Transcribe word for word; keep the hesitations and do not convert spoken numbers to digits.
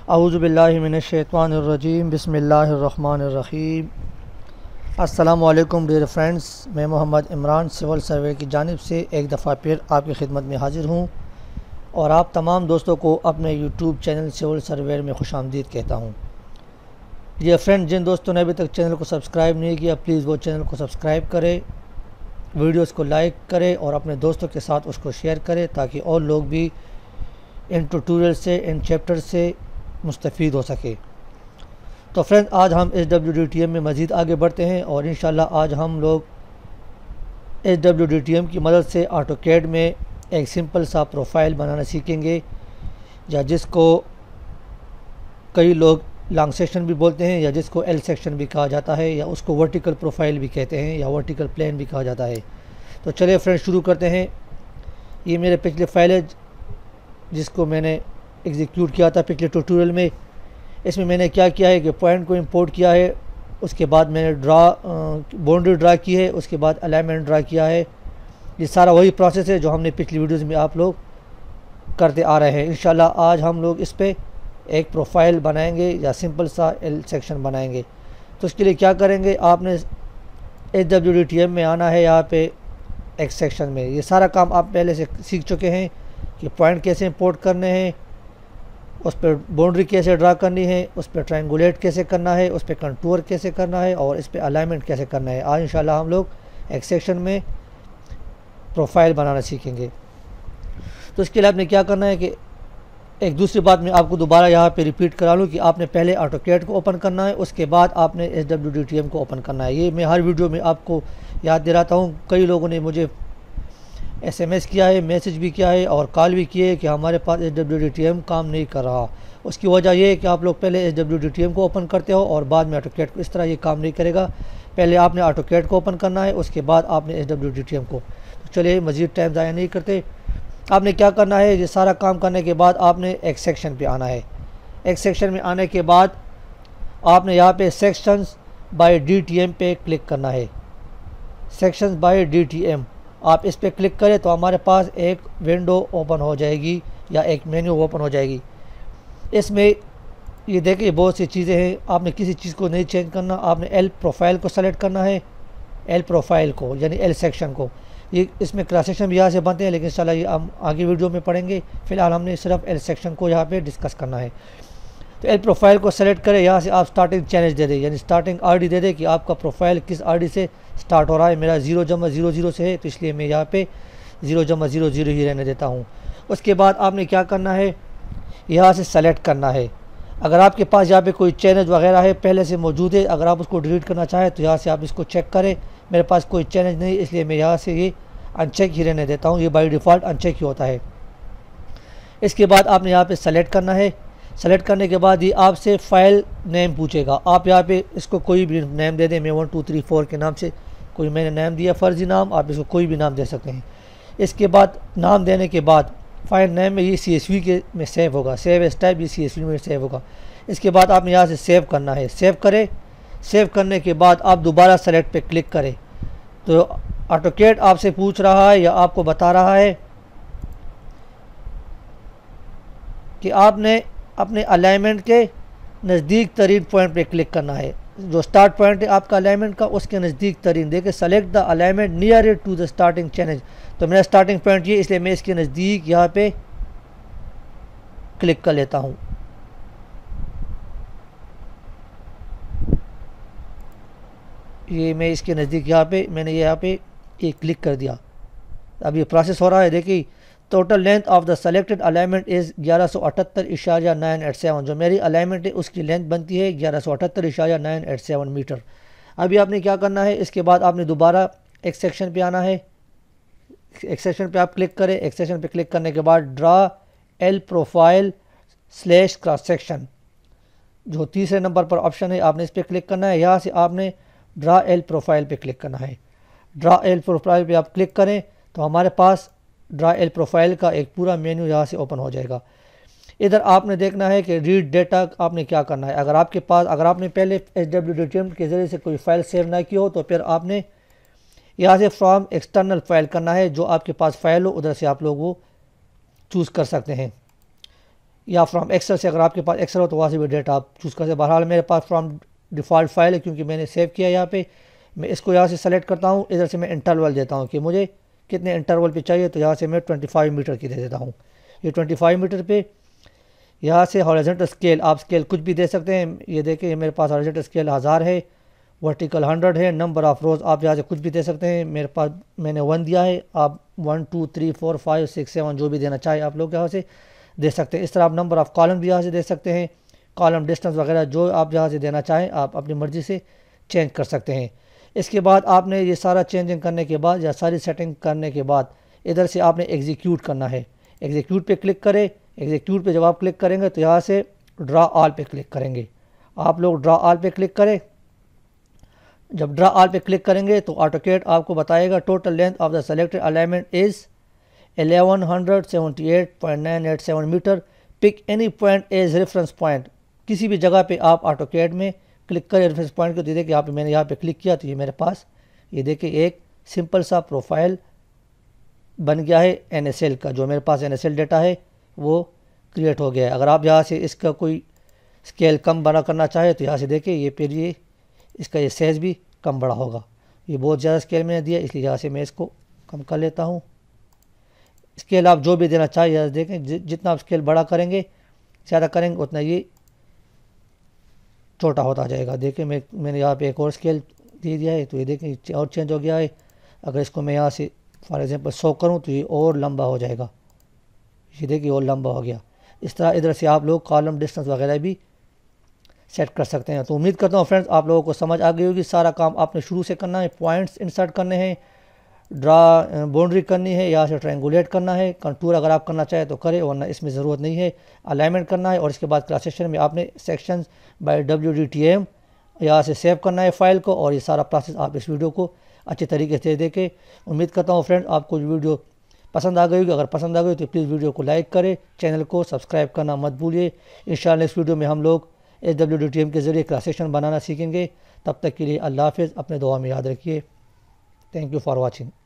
औज़ु बिल्लाहि मिनश्शैतानिर्रजीम बिस्मिल्लाहिर्रहमानिर्रहीम। अस्सलामु अलैकुम डियर फ्रेंड्स, मैं मोहम्मद इमरान सिविल सर्वे की जानिब से एक दफ़ा फिर आपकी खिदमत में हाज़िर हूँ और आप तमाम दोस्तों को अपने यूट्यूब चैनल सिविल सर्वेयर में खुशामदीद कहता हूँ। डियर फ्रेंड, जिन दोस्तों ने अभी तक चैनल को सब्सक्राइब नहीं किया, प्लीज़ वो चैनल को सब्सक्राइब करें, वीडियोस को लाइक करें और अपने दोस्तों के साथ उसको शेयर करें ताकि और लोग भी इन ट्यूटोरियल से, इन चैप्टर से मुस्तफ़ीद हो सके। तो फ्रेंड्स, आज हम S W D T M में मज़ीद आगे बढ़ते हैं और इंशाल्लाह आज हम लोग S W D T M की मदद से ऑटोकैड में एक सिंपल सा प्रोफाइल बनाना सीखेंगे, या जिसको कई लोग लॉन्ग सेक्शन भी बोलते हैं, या जिसको एल सेक्शन भी कहा जाता है, या उसको वर्टिकल प्रोफाइल भी कहते हैं, या वर्टिकल प्लेन भी कहा जाता है। तो चलिए फ्रेंड्स, शुरू करते हैं। ये मेरे पिछले फाइल है जिसको मैंने एग्जीक्यूट किया था पिछले ट्यूटोरियल में। इसमें मैंने क्या किया है कि पॉइंट को इंपोर्ट किया है, उसके बाद मैंने ड्रा बाउंड्री ड्रा की है, उसके बाद अलाइनमेंट ड्रा किया है। ये सारा वही प्रोसेस है जो हमने पिछली वीडियोज़ में आप लोग करते आ रहे हैं। इंशाल्लाह आज हम लोग इस पर एक प्रोफाइल बनाएंगे या सिंपल सा एल सेक्शन बनाएंगे। तो उसके लिए क्या करेंगे, आपने S W D T M में आना है, यहाँ पे एक सेक्शन में। ये सारा काम आप पहले से सीख चुके हैं कि पॉइंट कैसे इंपोर्ट करने हैं, उस पर बाउंड्री कैसे ड्रा करनी है, उस पर ट्रायंगुलेट कैसे करना है, उस पर कंटूर कैसे करना है और इस पर अलाइनमेंट कैसे करना है। आज इंशाल्लाह हम लोग एक सेक्शन में प्रोफाइल बनाना सीखेंगे। तो इसके लिए आपने क्या करना है कि एक दूसरी बात मैं आपको दोबारा यहाँ पे रिपीट करा लूँ कि आपने पहले ऑटोकैड को ओपन करना है, उसके बाद आपने S W D T M को ओपन करना है। ये मैं हर वीडियो में आपको याद दिलाता हूँ। कई लोगों ने मुझे एस एम एस किया है, मैसेज भी किया है और कॉल भी किए कि हमारे पास S W D T M काम नहीं कर रहा। उसकी वजह यह है कि आप लोग पहले S W D T M को ओपन करते हो और बाद में ऑटोकैड को। इस तरह ये काम नहीं करेगा। पहले आपने ऑटोकैड को ओपन करना है, उसके बाद आपने S W D T M को। तो चलिए मज़ीद टाइम ज़ाया नहीं करते, आपने क्या करना है, ये सारा काम करने के बाद आपने एक सेक्शन पे आना है। एक सेक्शन में आने के बाद आपने यहाँ पे sections by D T M पे क्लिक करना है। Sections by D T M आप इस पर क्लिक करें तो हमारे पास एक विंडो ओपन हो जाएगी या एक मेन्यू ओपन हो जाएगी। इसमें ये देखिए बहुत सी चीज़ें हैं। आपने किसी चीज़ को नहीं चेंज करना, आपने एल प्रोफाइल को सेलेक्ट करना है, एल प्रोफाइल को यानी एल सेक्शन को। ये इसमें क्रॉस सेक्शन भी यहाँ से बनते हैं, लेकिन इंशाल्लाह ये हम आगे वीडियो में पढ़ेंगे। फ़िलहाल हमने सिर्फ एल सेक्शन को यहाँ पे डिस्कस करना है। तो एल प्रोफाइल को सेलेक्ट करें, यहाँ से आप स्टार्टिंग चैनल दे दें, यानी स्टार्टिंग आर डी दे दें कि आपका प्रोफाइल किस आर डी से स्टार्ट हो रहा है। मेरा ज़ीरो जमा ज़ीरो ज़ीरो से है, तो इसलिए मैं यहाँ पे ज़ीरो जमा ज़ीरो ज़ीरो ही रहने देता हूँ। उसके बाद आपने क्या करना है, यहाँ से सेलेक्ट करना है। अगर आपके पास यहाँ पे कोई चैनल वगैरह है पहले से मौजूद है, अगर आप उसको डिलीट करना चाहें तो यहाँ से आप इसको चेक करें। मेरे पास कोई चैनल नहीं, इसलिए मैं यहाँ से ये अनचेक ही रहने देता हूँ। ये बाई डिफ़ॉल्ट अनचेक ही होता है। इसके बाद आपने यहाँ पे सेलेक्ट करना है। सेलेक्ट करने के बाद ये आपसे फ़ाइल नेम पूछेगा। आप यहाँ पे इसको कोई भी नेम दे दें। मैं वन टू थ्री फोर के नाम से कोई मैंने नाम दिया, फ़र्ज़ी नाम, आप इसको कोई भी नाम दे सकते हैं। इसके बाद नाम देने के बाद फाइल नेम में ये सी एस वी के में सेव होगा, सेव एस टाइप, ये सी एस वी में सेव होगा। इसके बाद आपने यहाँ से सेव करना है। सेव करें। सेव करने के बाद आप दोबारा सेलेक्ट पे क्लिक करें तो ऑटोकैड आपसे पूछ रहा है या आपको बता रहा है कि आपने अपने अलाइनमेंट के नज़दीक तरीन पॉइंट पे क्लिक करना है। जो स्टार्ट पॉइंट है आपका अलाइनमेंट का, उसके नज़दीक तरीन देखिए, select the alignment near to the starting channel. तो मेरा स्टार्टिंग पॉइंट ये, इसलिए मैं इसके नज़दीक यहाँ पे क्लिक कर लेता हूँ। ये मैं इसके नज़दीक यहाँ पे मैंने यहाँ पे ये क्लिक कर दिया। अब ये प्रोसेस हो रहा है। देखिए, total length of the selected alignment is ग्यारह सौ अठहत्तर इशारिया नाइन एट सेवन। जो मेरी अलाइनमेंट है उसकी लेंथ बनती है ग्यारह सौ अठहत्तर इशारिया नाइन एट सेवन मीटर। अभी आपने क्या करना है, इसके बाद आपने दोबारा एक सेक्शन पे आना है। एक सेक्शन पे आप क्लिक करें। एक सेक्शन पे क्लिक करने के बाद draw L profile slash cross section, जो तीसरे नंबर पर ऑप्शन है, आपने इस पर क्लिक करना है। यहाँ से आपने ड्रा एल प्रोफाइल पे क्लिक करना है। ड्रा एल प्रोफाइल पे आप क्लिक करें तो हमारे पास ड्रा एल प्रोफाइल का एक पूरा मेन्यू यहाँ से ओपन हो जाएगा। इधर आपने देखना है कि रीड डेटा आपने क्या करना है। अगर आपके पास अगर आपने पहले S W D T M के ज़रिए से कोई फ़ाइल सेव ना की हो तो फिर आपने यहाँ से फ्रॉम एक्सटर्नल फाइल करना है। जो आपके पास फ़ाइल हो उधर से आप लोग वो चूज़ कर सकते हैं। या फ्रॉम एक्सेल से, अगर आपके पास एक्सेल हो तो वहाँ से भी डेटा आप चूज़ कर सकते हैं। बहरहाल मेरे पास फ्रॉम डिफ़ॉल्ट फाइल है क्योंकि मैंने सेव किया यहाँ पे। मैं इसको यहाँ से सेलेक्ट करता हूँ, इधर से मैं इंटरवल देता हूँ कि मुझे कितने इंटरवल पे चाहिए, तो यहाँ से मैं पच्चीस मीटर की दे देता हूँ। ये पच्चीस मीटर पे यहाँ से हॉरिजॉन्टल स्केल, आप स्केल कुछ भी दे सकते हैं। ये देखिए मेरे पास हॉरिजॉन्टल स्केल हज़ार है, वर्टिकल हंड्रेड है। नंबर ऑफ़ रोज़ आप यहाँ से कुछ भी दे सकते हैं। मेरे पास मैंने वन दिया है, आप one two three four five six seven जो भी देना चाहे आप लोग यहाँ से दे सकते हैं। इस तरह आप नंबर ऑफ़ कॉलम भी यहाँ से दे सकते हैं, कॉलम डिस्टेंस वगैरह जो आप यहाँ से देना चाहें आप अपनी मर्ज़ी से चेंज कर सकते हैं। इसके बाद आपने ये सारा चेंजिंग करने के बाद या सारी सेटिंग करने के बाद इधर से आपने एग्जीक्यूट करना है। एग्जीक्यूट पे क्लिक करें। एग्जीक्यूट पे जब आप क्लिक करेंगे तो यहाँ से ड्रा ऑल पे क्लिक करेंगे। आप लोग ड्रा ऑल पे क्लिक करें। जब ड्रा ऑल पे क्लिक करेंगे तो ऑटोकैड आपको बताएगा total length of the selected alignment is eleven seventy eight point nine eight seven meter. Pick any point as reference point. किसी भी जगह पे आप ऑटोकैड में क्लिक करें रेफरेंस पॉइंट को। देखिए यहाँ पे मैंने यहाँ पे क्लिक किया तो ये मेरे पास ये देखिए एक सिंपल सा प्रोफाइल बन गया है एन एस एल का। जो मेरे पास एन एस एल डेटा है वो क्रिएट हो गया है। अगर आप यहाँ से इसका कोई स्केल कम बड़ा करना चाहे तो यहाँ से देखिए ये फिर ये इसका ये साइज़ भी कम बड़ा होगा। ये बहुत ज़्यादा स्केल मैंने दिया इसलिए यहाँ से मैं इसको कम कर लेता हूँ। स्केल आप जो भी देना चाहिए यहाँ देखें, जितना आप स्केल बड़ा करेंगे ज़्यादा करेंगे उतना ये छोटा होता जाएगा। देखिए मैं मैंने यहाँ पे एक और स्केल दे दिया है तो ये देखें और चेंज हो गया है। अगर इसको मैं यहाँ से फॉर एग्जांपल सौ करूँ तो ये और लंबा हो जाएगा। ये देखिए और लंबा हो गया। इस तरह इधर से आप लोग कॉलम डिस्टेंस वगैरह भी सेट कर सकते हैं। तो उम्मीद करता हूँ फ्रेंड्स आप लोगों को समझ आ गई होगी। सारा काम आपने शुरू से करना है। पॉइंट्स इंसर्ट करने हैं, ड्रा बाउंड्री करनी है, यहाँ से ट्रायंगुलेट करना है, कंटूर अगर आप करना चाहें तो करें वरना इसमें ज़रूरत नहीं है। अलाइनमेंट करना है और इसके बाद क्लास सेक्शन में आपने sections by W D T M यहाँ से सेव करना है फ़ाइल को। और ये सारा प्रोसेस आप इस वीडियो को अच्छे तरीके से देखें। उम्मीद करता हूँ फ्रेंड आपको वीडियो पसंद आ गई होगी। अगर पसंद आ गई तो प्लीज़ वीडियो को लाइक करें, चैनल को सब्सक्राइब करना मत भूलिए। इंशाल्लाह इस वीडियो में हम लोग S W D T M के ज़रिए क्लास सेक्शन बनाना सीखेंगे। तब तक के लिए अल्लाह हाफ़िज़। अपने दुआ में याद रखिए। Thank you for watching.